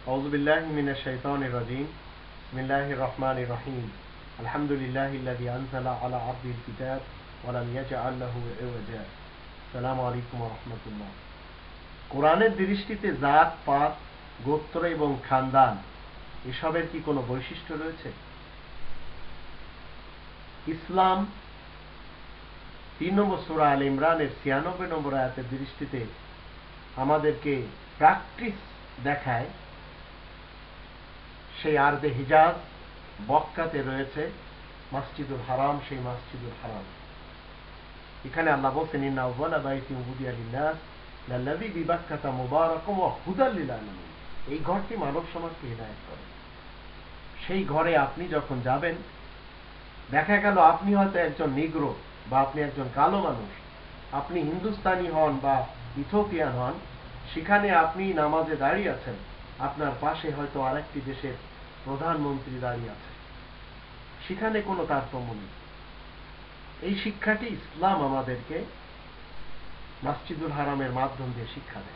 أعوذ بالله من الشيطان الرجيم بسم الله الرحمن الرحيم الحمد لله الذي أنزل على عبده الكتاب ولم يجعل له عوجا السلام عليكم ورحمة الله কোরআনের দৃষ্টিতে জাত পাত গোত্র এবং খানদান এসবের কি কোনো বৈশিষ্ট্য রয়েছে? ইসলাম 3 নম্বর সূরা আল ইমরানের 96 নম্বর আয়াতের দৃষ্টিতে আমাদেরকে প্র্যাকটিস দেখায়। সেই আরবে হিজাজ বক্কাতে রয়েছে মসজিদুল হারাম, সেই মসজিদুল হারাম। এখানে আল্লাহ বলছেন ইন্না আউয়ালা বাইতিন উদিয়া লিন-নাস লাল্লাযী বিবাক্কাতা মুবারাকান ওয়া হুদাল লিল আলামিন। এই ঘরটি মানব সমাজকে হিদায়াত করে। সেই ঘরে আপনি যখন যাবেন, দেখা গেল আপনি হয়তো একজন নিগ্রো বা আপনি একজন কালো মানুষ, আপনি হিন্দুস্তানি হন বা ইথিওপিয়ান হন, সেখানে আপনি নামাজে দাঁড়িয়ে আছেন, আপনার পাশে হয়তো আরেকটি দেশের প্রধানমন্ত্রী দাঁড়িয়ে আছে, সেখানে কোনো তারতম্য নেই। এই শিক্ষাটি ইসলাম আমাদেরকে মসজিদুল হারামের মাধ্যম দিয়ে শিক্ষা দেয়।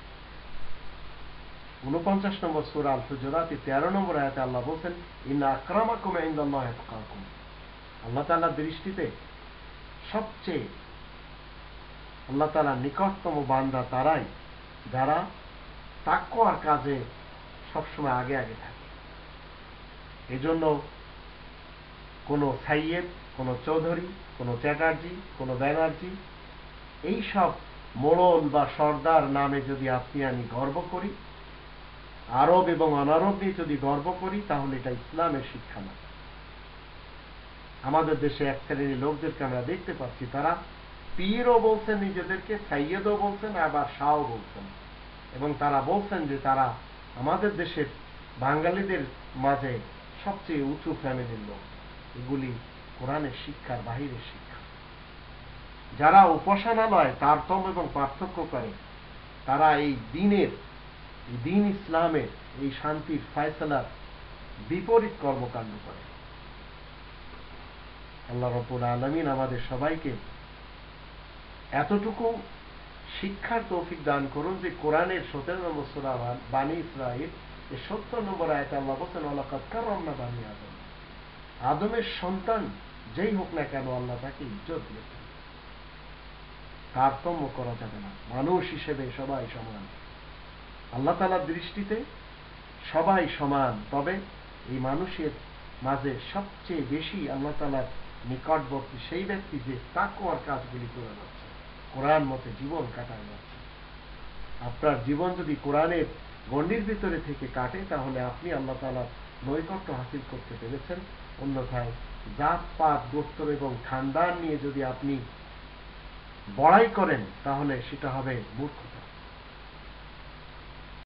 49 নম্বর সূরা আল হুজুরাত 13 নম্বর আয়াতে আল্লাহ বলেন ইন্না আকরামাকুম ইনদাল্লাহি আতকাকুম। আল্লাহ তাআলার দৃষ্টিতে সবচেয়ে আল্লাহ তাআলার নিকটতম বান্দা তারাই যারা তাকওয়ার কাজে সবসময় আগে আগে থাকে। এজন্য কোনো সাইয়েদ, কোনো চৌধুরী, কোনো চ্যাটার্জি, কোনো ব্যানার্জি, এই সব মোড়ল বা সর্দার নামে যদি আপনি আমি গর্ব করি, আরব এবং অনারব নিয়ে যদি গর্ব করি, তাহলে এটা ইসলামের শিক্ষা না। আমাদের দেশে এক শ্রেণীর লোকদেরকে আমরা দেখতে পাচ্ছি, তারা পীরও বলছেন নিজেদেরকে, সাইয়েদও বলছেন, আবার শাহও বলছেন, এবং তারা বলছেন যে তারা আমাদের দেশের বাঙালিদের মাঝে সবচেয়ে উঁচু ফ্যামিলির লোক। এগুলি কোরআনের শিক্ষার বাহিরের শিক্ষা। যারা উপাসনালয় তারতম্য এবং পার্থক্য করে, তারা এই দিন ইসলামের এই শান্তির ফয়সালার বিপরীত কর্মকাণ্ড করে। আল্লাহ রাব্বুল আলামিন আমাদের সবাইকে এতটুকু শিক্ষার তৌফিক দান করুন যে কোরআনের 17 নম্বর সূরা বানী ইসরাঈল এর 70 নম্বর আয়াতে আল্লাহ বলেন ওয়ালাকাদ কাররামনা বানী আদম। আদমের সন্তান যেই হোক না কেন, আল্লাহ তাকে ইজ্জত দিয়েছেন। তারতম্য করা যাবে না। মানুষ হিসেবে সবাই সমান, আল্লাহ তাআলার দৃষ্টিতে সবাই সমান। তবে এই মানুষের মাঝে সবচেয়ে বেশি আল্লাহ তাআলার নিকটবর্তী সেই ব্যক্তি যে তাকওয়ার কাজগুলি করে যাচ্ছে, কোরআন মতে জীবন কাটায় যাচ্ছে। আপনার জীবন যদি কোরআনের গণ্ডির ভিতরে থেকে কাটে, তাহলে আপনি আল্লাহ তাআলার নৈকট্য হাসিল করতে পেরেছেন। অন্যথায় জাত পাত গোত্র এবং খানদান নিয়ে যদি আপনি বড়াই করেন, তাহলে সেটা হবে মূর্খতা।